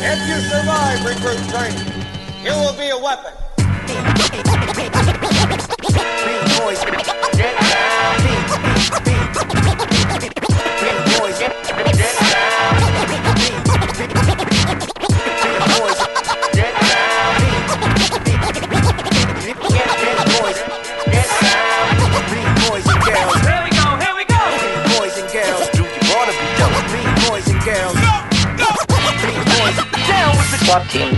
If you survive recruit training, you will be a weapon. SWAT team.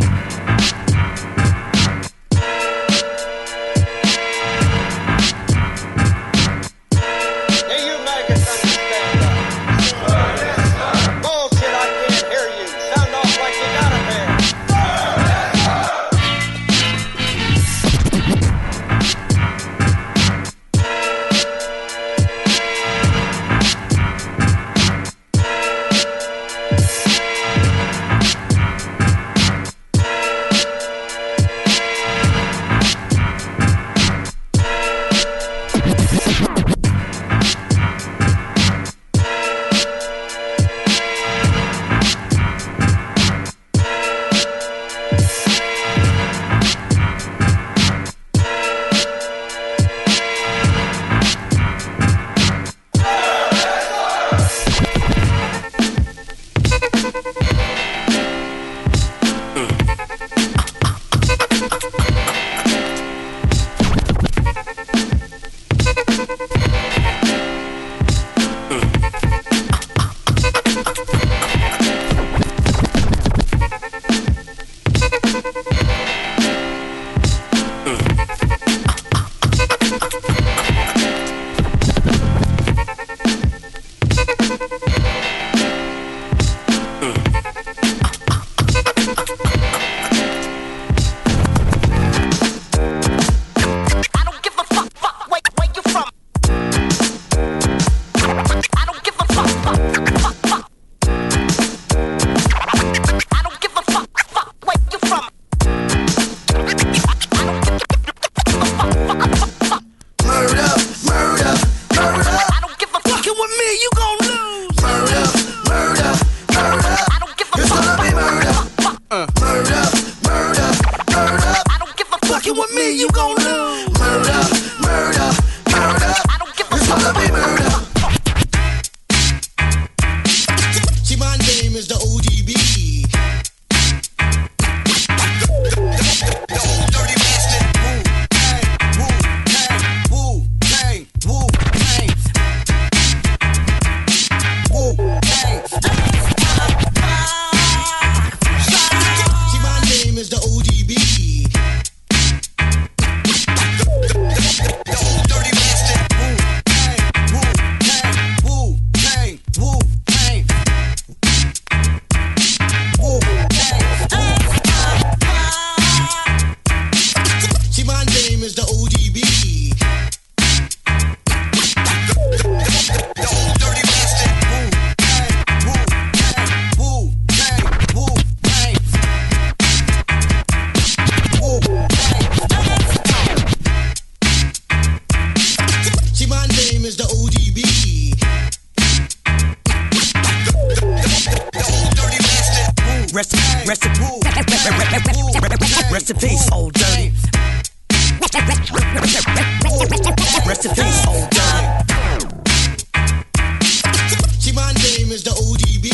Rest in peace, old dirty. Rest in peace, old dirty. See, my name is the ODB.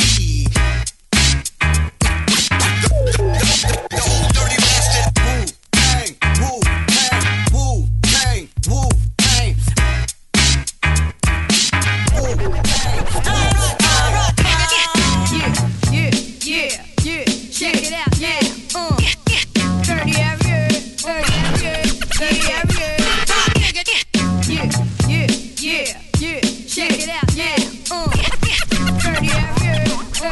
The old dirty bastard. Wu Tang, Wu Tang, Wu Tang, Wu Yeah. Check it out now. Dirty area. Dirty area. Yeah. Check it out now. Dirty area.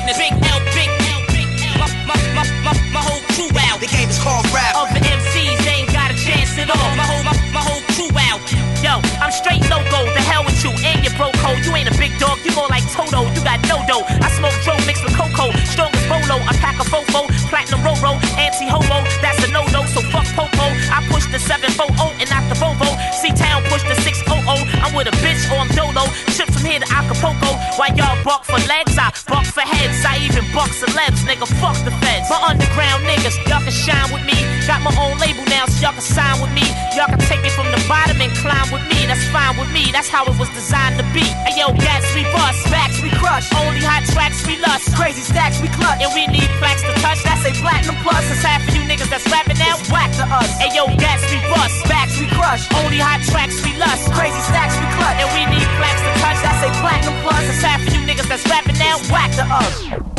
witness. Big L, big L, big L. My whole crew out. The game is called rap. Of the MCs, they ain't got a chance at all. My whole crew out. Yo, I'm straight loco. The hell with you and your bro code. You ain't a big dog, you more like Toto. You got no dough. I smoke Joe mixed with cocoa. Strong as Bolo. I pack a fofo. Platinum Roro. Anti-homo. That's a no-no. So fuck Popo. I push the 740 and not the Volvo. C-Town push the 600. I'm with a bitch or I'm Dolo. Ship from here to Acapulco. While y'all bark for legs, I bark for heads. I even bark celebs, nigga. Fuck the feds. My underground niggas, y'all can shine with me. Got my own label now, so y'all can sign with me. Y'all can take it from the bottom and climb with me. That's fine with me. That's how it was designed to be. Hey yo, gats we bust, backs we crush. Only hot tracks we lust. Crazy stacks we clutch. And we need plaques to touch. That's a platinum plus. It's half of you niggas that's rapping now. It's whack to us. Hey yo, gats we bust, backs we crush. Only hot tracks we lust. Crazy stacks we clutch. And we need plaques to touch. That's a platinum plus. It's half of you niggas that's rapping now. It's whack to us.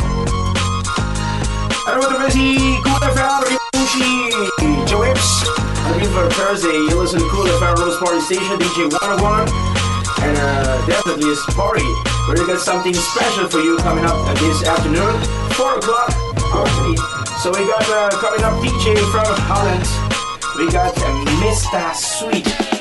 Hello, everybody. Cool FM, Ribushi, Joe Ips. I'm here for Thursday. You listen to Cool FM Rose Party Station, DJ 101. And definitely it's party. We're gonna get something special for you coming up this afternoon, 4 o'clock. Okay. So we got coming up DJ from Holland. We got Mr. Sweet.